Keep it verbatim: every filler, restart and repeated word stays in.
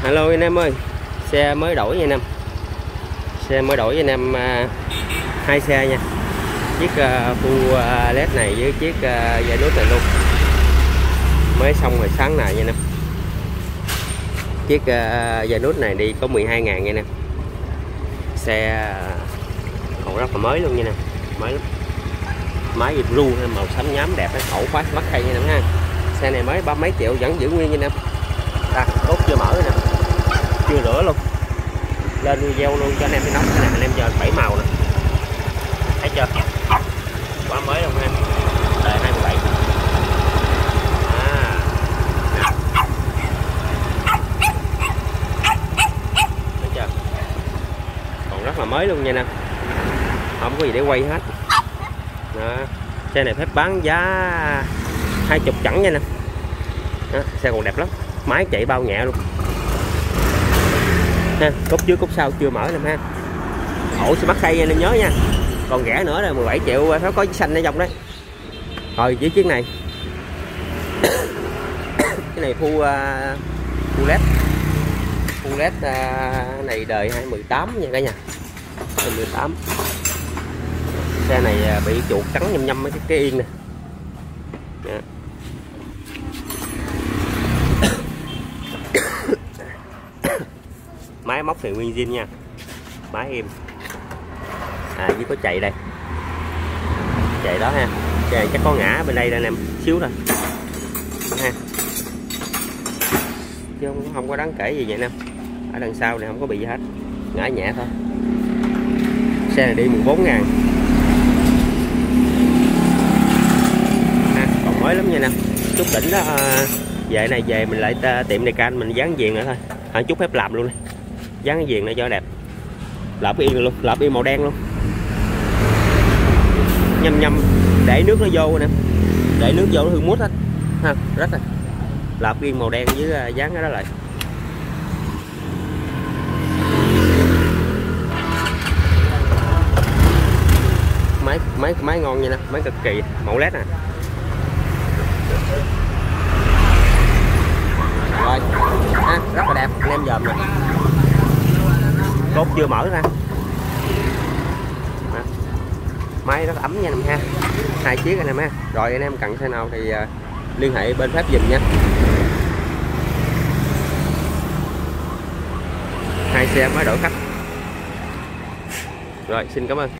Hello anh em ơi, xe mới đổi nha anh em. Xe mới đổi với anh em uh, hai xe nha. Chiếc uh, full uh, led này với chiếc uh, dây nút này luôn. Mới xong rồi sáng này nha anh em. Chiếc uh, dây nút này đi có mười hai ngàn nha anh em. Xe uh, còn rất là mới luôn nha anh em. Mới lắm. Máy dịp ru màu xám nhám đẹp, ổ khóa mắt hay nha anh em ha. Xe này mới ba mấy triệu vẫn giữ nguyên nha anh em. Ta đốt chưa mở nè, chưa rửa luôn. Lên video luôn cho anh em cái nóc này, anh em chờ bảy màu nè, thấy chưa, quá mới luôn em. Đời hai mươi bảy à. Thấy chưa, còn rất là mới luôn nha nè, không có gì để quay hết. Đó. Xe này phép bán giá hai chục chẳng nha nè. Đó, xe còn đẹp lắm, máy chạy bao nhẹ luôn ha. Cốt trước cốt sau chưa mở nè ha. Ổ sẽ bắt khay anh em nhớ nha. Còn rẻ nữa là mười bảy triệu, nó có chiếc xanh ở trong đấy. Rồi với chiếc này cái này full uh, full led full led uh, này đời hai mười tám nha cả nhà, hai mười tám. Xe này uh, bị chuột cắn nhâm nhâm mấy cái, cái yên nè. Yeah. Máy móc thì nguyên zin nha, máy êm à, với có chạy đây, chạy đó ha. Xe này chắc có ngã bên đây anh em xíu thôi ha, chứ không, không có đáng kể gì vậy nè. Ở đằng sau này không có bị gì hết, ngã nhẹ thôi. Xe này đi mười bốn ngàn ha, còn mới lắm nha nè. Chút đỉnh đó về này về mình lại tiệm này can mình dán viền nữa thôi, hẳn chút phép làm luôn đi, dán cái viền này cho đẹp. Lợp yên luôn, lợp yên màu đen luôn, nhâm nhâm để nước nó vô nè, để nước vô nó hư mút hết ha, rất là lợp yên màu đen với dán cái đó lại. Máy máy máy ngon nha nè, máy cực kỳ, màu led nè. Rồi ha, rất là đẹp anh em dòm nè. Cốt chưa mở ra. À, máy rất ấm nha anh em ha, hai chiếc anh em ha. Rồi anh em cần xe nào thì uh, liên hệ bên Pháp giùm nha. Hai xe mới đổi khách. Rồi xin cảm ơn.